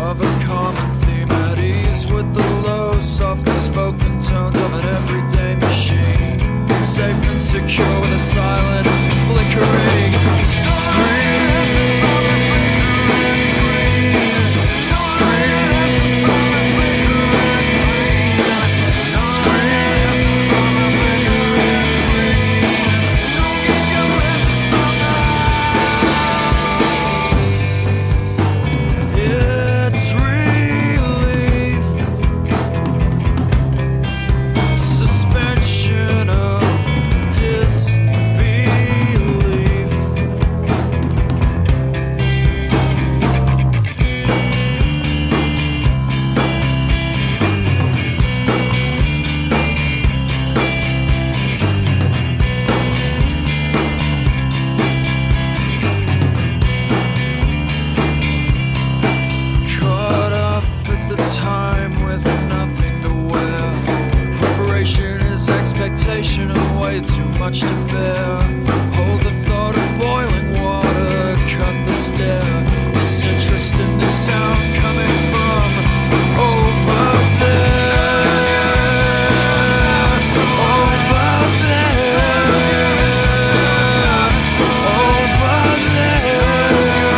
of a common theme, at ease with the low, softly spoken tones of an everyday machine, safe and secure with a silent, flickering scream. Expectation and way too much to bear. Hold the thought of boiling water, cut the stare. Disinterest in the sound coming from over there. Over there. Over there.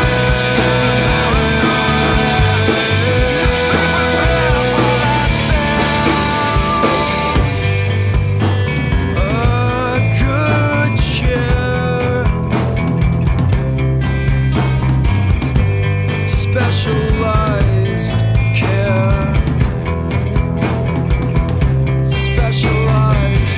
Specialized care. Specialized.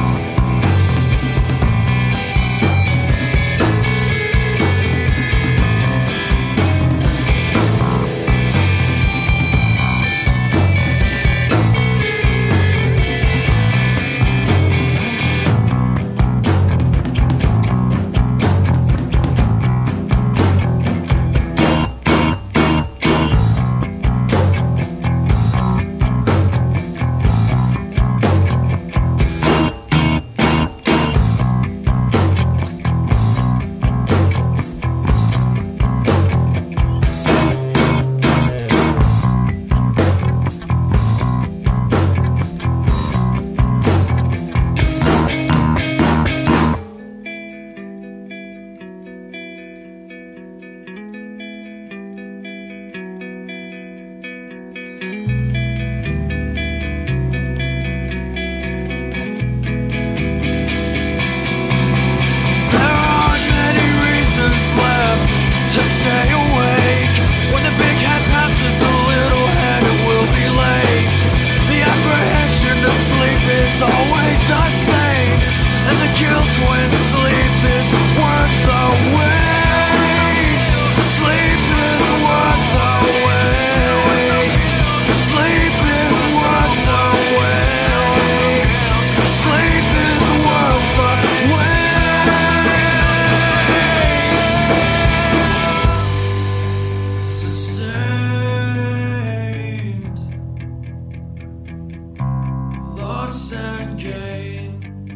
To stay awake when the big head passes the little head, it will be late. The apprehension to sleep is always the same, and the guilt when sleep is worth the wait. Sleep is worth the wait. Sleep is worth the wait. Sleep is worth the wait. Loss and gain.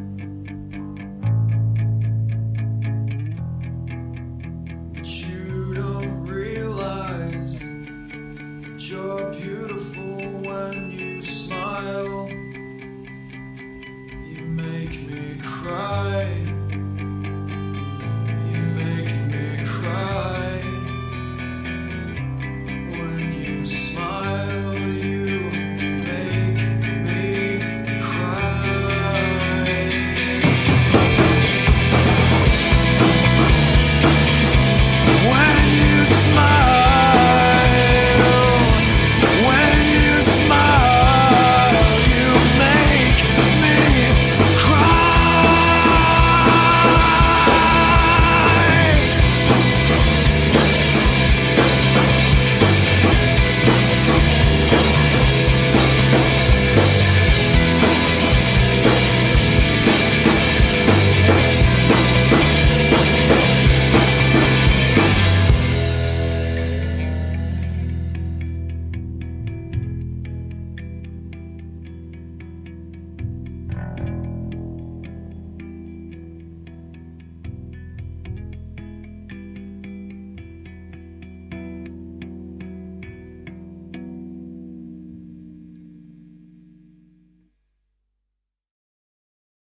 But you don't realize that you're beautiful when you smile.